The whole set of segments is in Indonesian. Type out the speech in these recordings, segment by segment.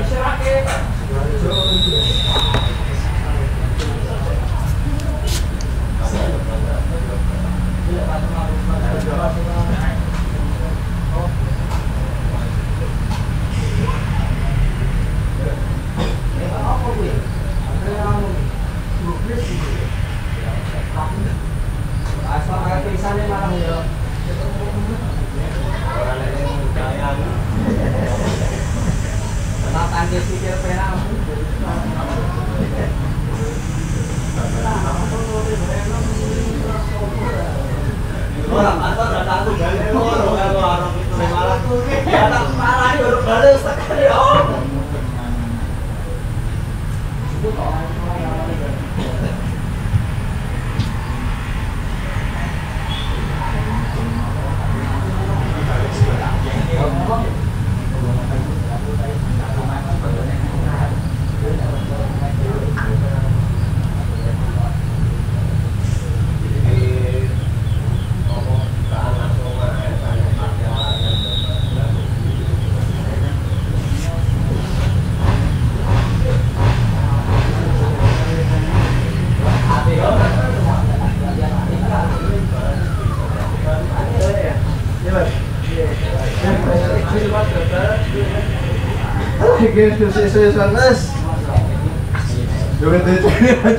Serius banget. Duit itu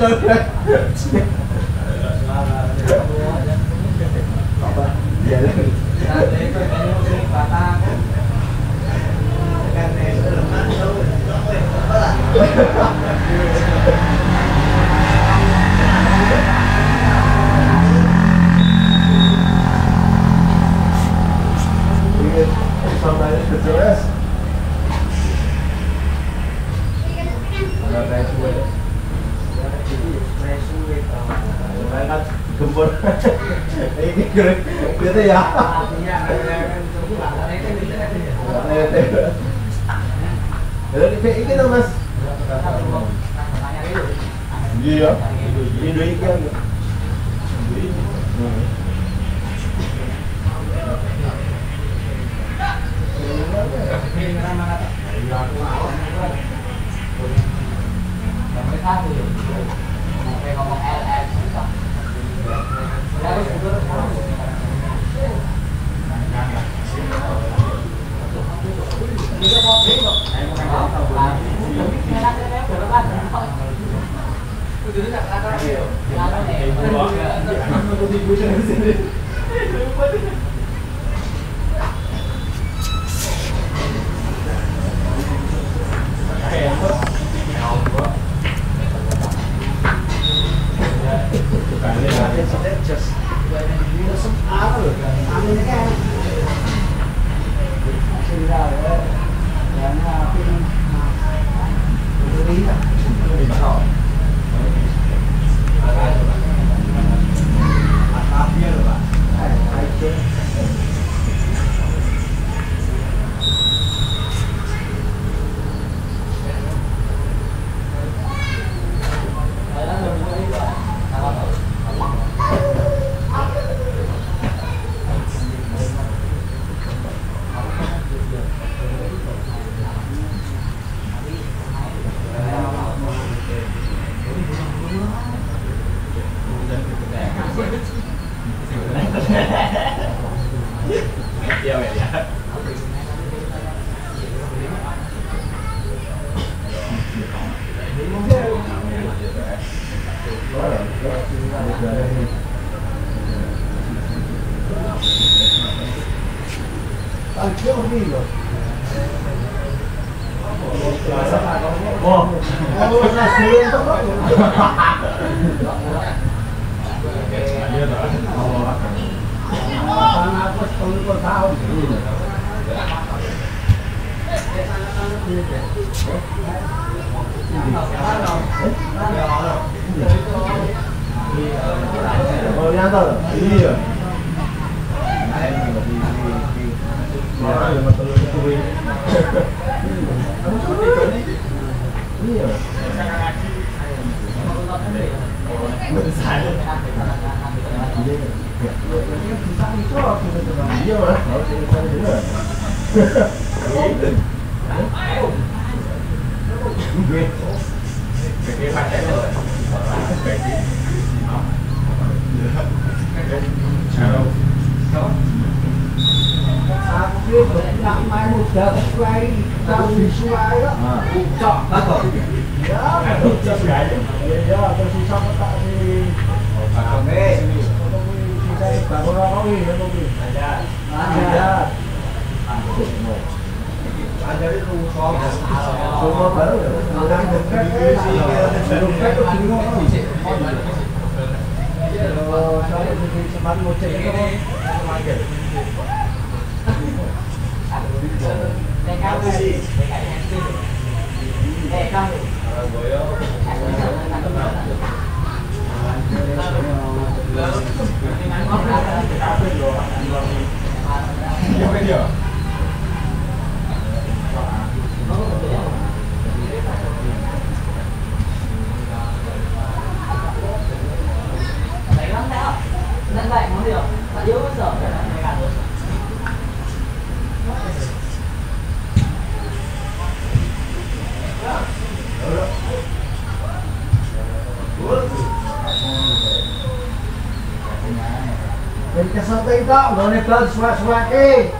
apa? Ya. Gembur. Ini keren. Gitu ya. Ini dong Mas. Iya. Indo ikan. Ngomong LS Iya. Aku nak main mudal sesuai tahu sesuai kok. Ucok. Ya, ya tersisa petak di Oke. Sisa baru rokok iki. Ada. Ada itu semua baru. Orang dekat itu bingung. Kalau saya di tempat ngocek itu manggil. Jadi kesantai tak, udah nebal suak-suake.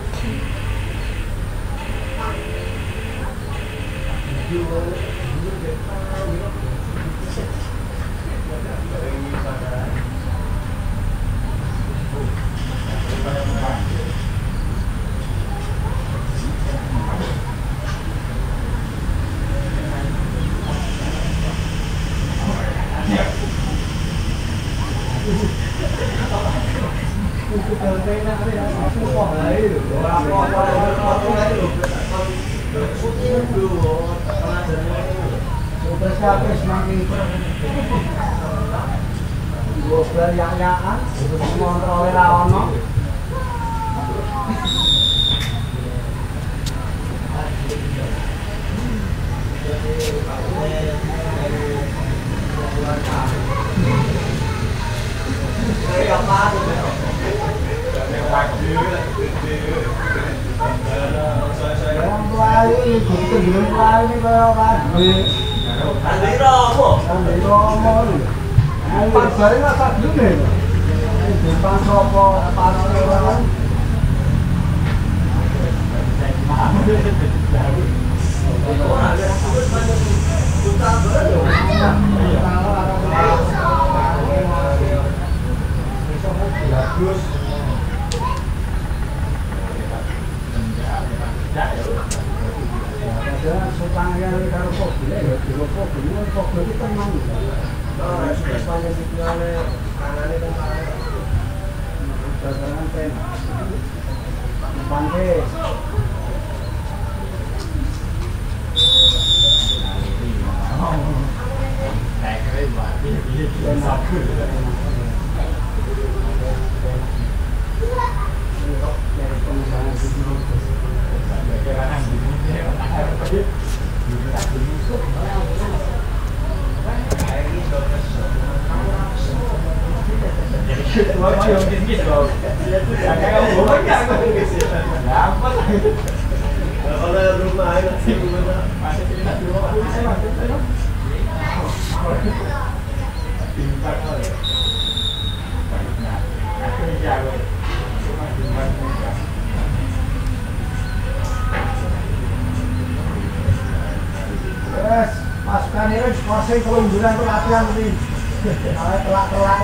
Pasukan ini masih kelunjuran pelatihan ini. Telak-telak.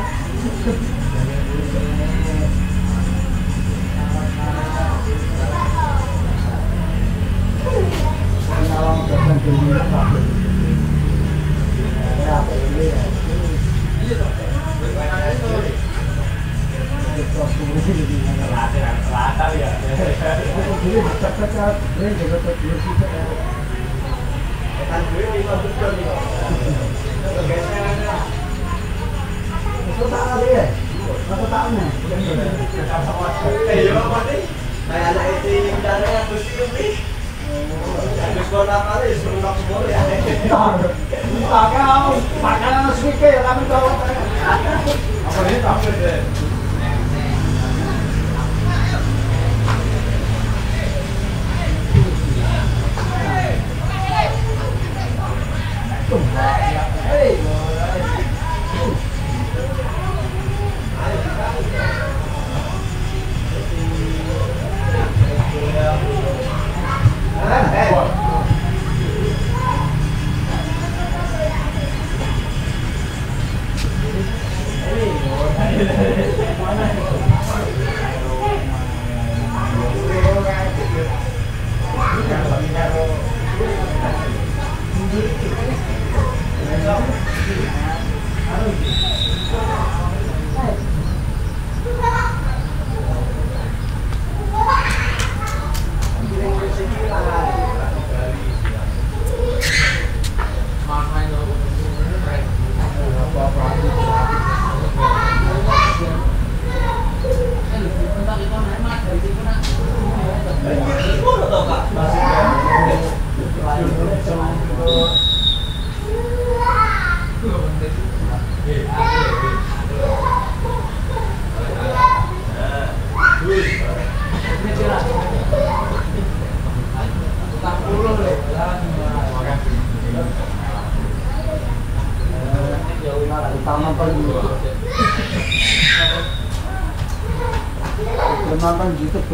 Nonton YouTube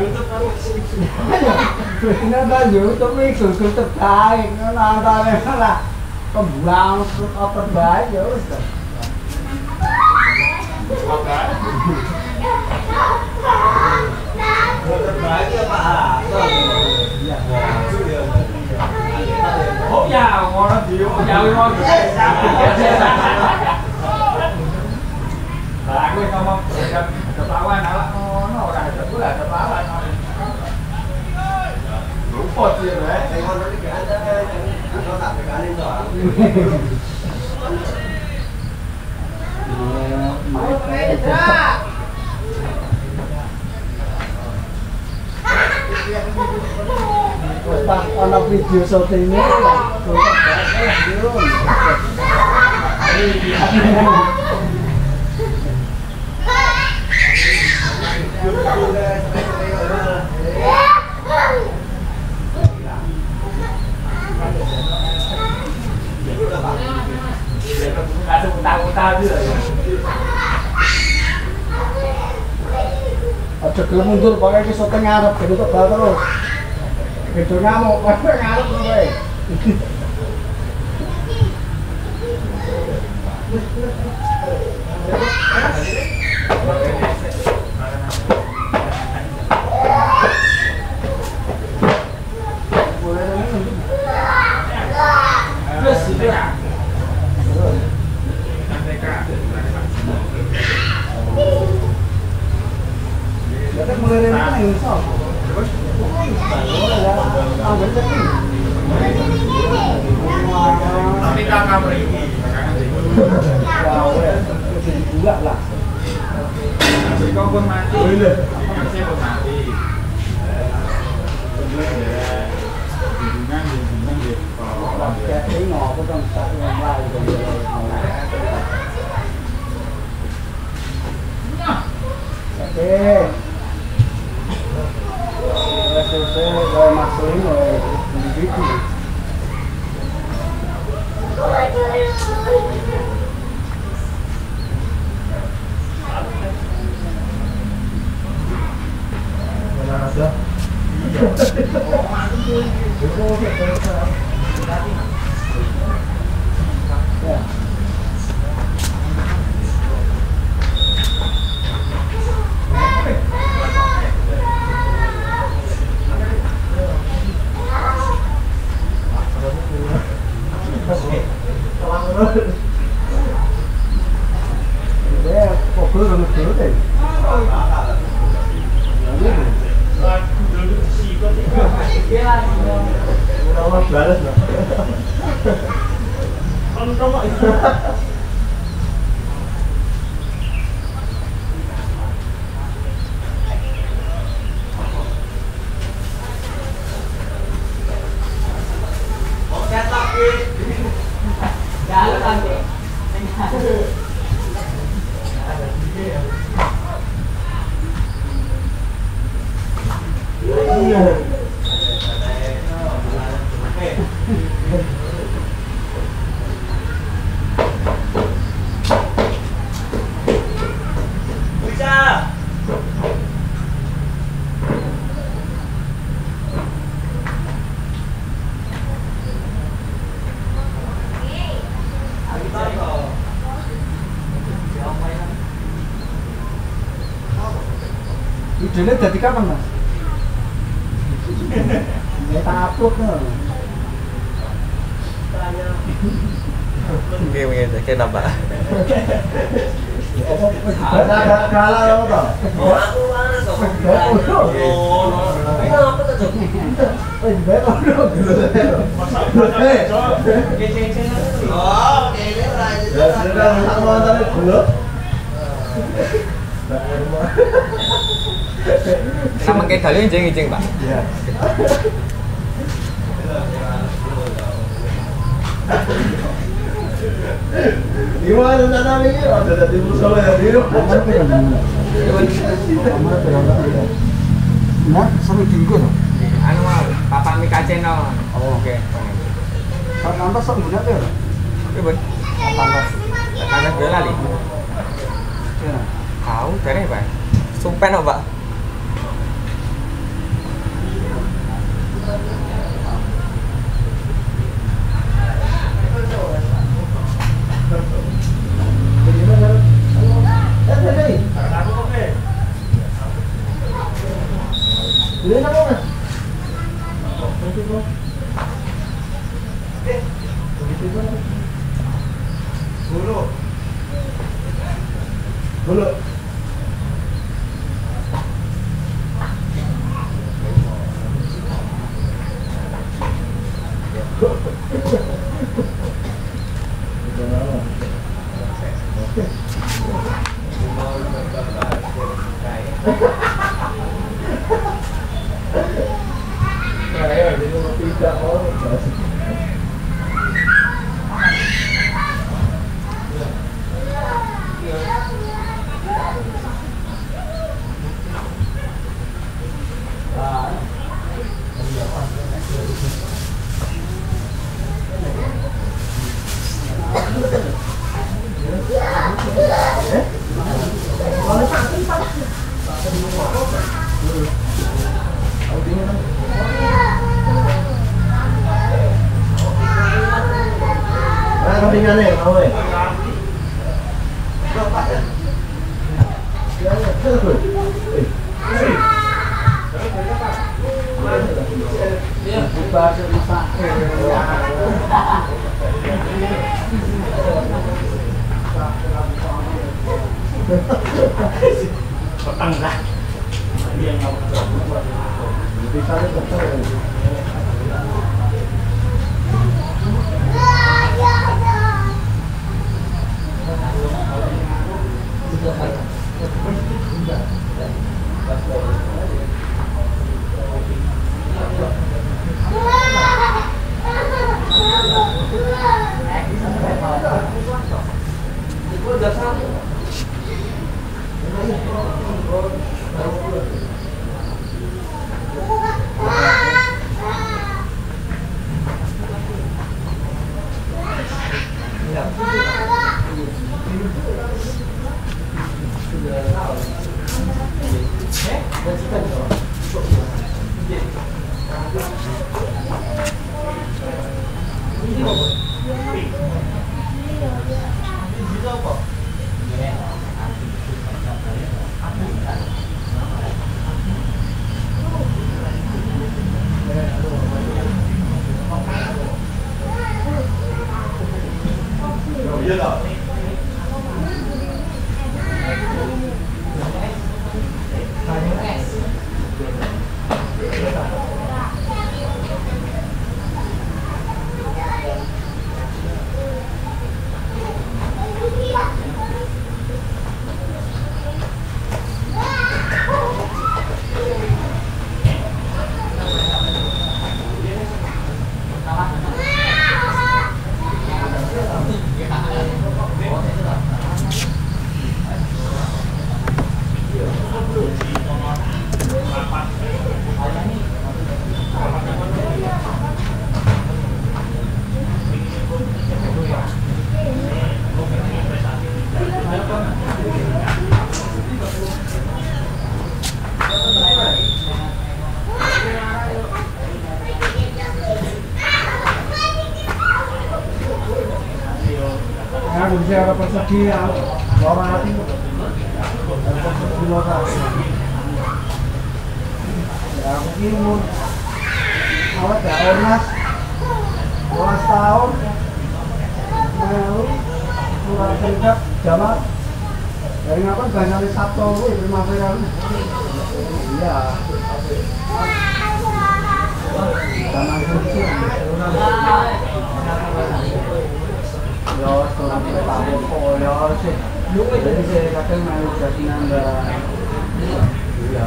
nonton YouTube itu terbaik nontonnya malah kebuang apa baik ya wis terbaik ya Pak. Oh ya, ngono dia, jawi ngono. Lah aku ngomong ada lawan ala ngono ora ada pula ada lawan. Luput sih rek. Ngono iki ada kan tak pegane to. Pas ana video syutingnya Ada utang-utang juga ya. aja gelem mundur pokoke iki syuting ngarep gitu tebal terus. Gitu ngamuk, pokoke ngarep kowe. Terus ya. Kita mulai dari mana yang sok? Tapi kamar ini, juga lah. kau pun mati. Saya pun mati. Hubungan di Kayak ini aku kan satu yang lain. Oke. Selesai kalau masukin begitu. Ada. Ya. Balas lah. Idenya dari kapan mas? Ya tak upload nih. Oke, kenapa? Kalah apa toh? Aku mana kok? Ini apa tuh? Oh, ini Sama kayak tali injing, Pak. Iya. Gimana tanam ini? Ada dari musola ya di rumah. Nah, seru juga loh. Anu Papa Mika channel. Oh. Oke. Kalau nambah sok bener deh. Oke, Bun. Tetangga Boyolali. Ya. Tahu dari Pak. Sumpen kok, Pak. Bulu. Tinggalnya, mau ya? Bisa ada persegi orang hati persegi lokal ya aku ini umur awet ya ornas 12 tahun mau Singkat Jawa. Dari ngapain banyak Sabtu Primavera. Iya. Taman kunci. Yo, seorang Pak yo sih. Jadi saya kadang mau jadi nambah. Iya.